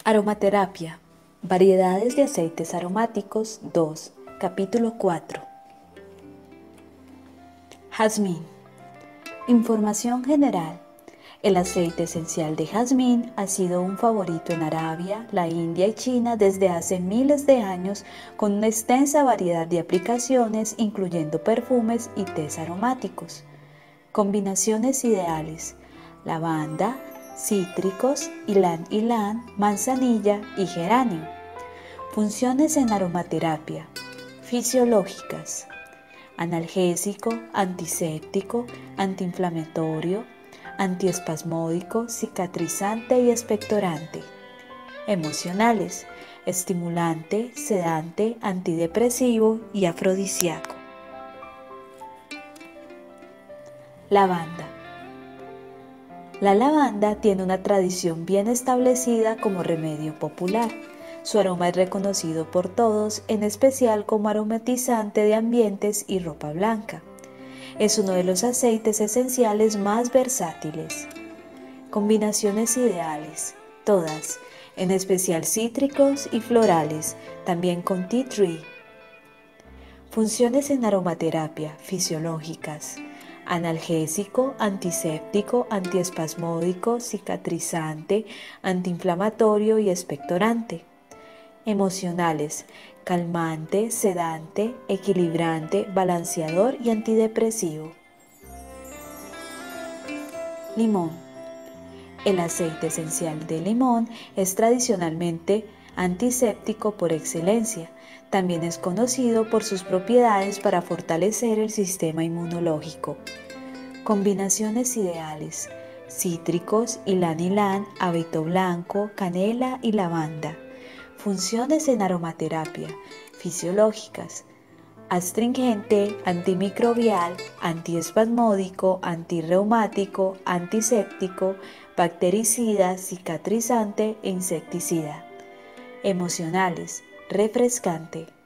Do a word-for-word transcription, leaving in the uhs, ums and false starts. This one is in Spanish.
Aromaterapia. Variedades de aceites aromáticos dos. Capítulo cuatro. Jazmín. Información general. El aceite esencial de jazmín ha sido un favorito en Arabia, la India y China desde hace miles de años, con una extensa variedad de aplicaciones incluyendo perfumes y tés aromáticos. Combinaciones ideales: lavanda, cítricos, ylang ylang, manzanilla y geranio. Funciones en aromaterapia: fisiológicas: analgésico, antiséptico, antiinflamatorio, antiespasmódico, cicatrizante y expectorante. Emocionales: estimulante, sedante, antidepresivo y afrodisíaco. Lavanda. La lavanda tiene una tradición bien establecida como remedio popular. Su aroma es reconocido por todos, en especial como aromatizante de ambientes y ropa blanca. Es uno de los aceites esenciales más versátiles. Combinaciones ideales: todas, en especial cítricos y florales, también con tea tree. Funciones en aromaterapia: fisiológicas: analgésico, antiséptico, antiespasmódico, cicatrizante, antiinflamatorio y expectorante. Emocionales: calmante, sedante, equilibrante, balanceador y antidepresivo. Limón. El aceite esencial de limón es tradicionalmente antiséptico por excelencia. También es conocido por sus propiedades para fortalecer el sistema inmunológico. Combinaciones ideales: cítricos, ylang ylang, hábito blanco, canela y lavanda. Funciones en aromaterapia: fisiológicas: astringente, antimicrobial, antiespasmódico, antirreumático, antiséptico, bactericida, cicatrizante e insecticida. Emocionales: refrescante.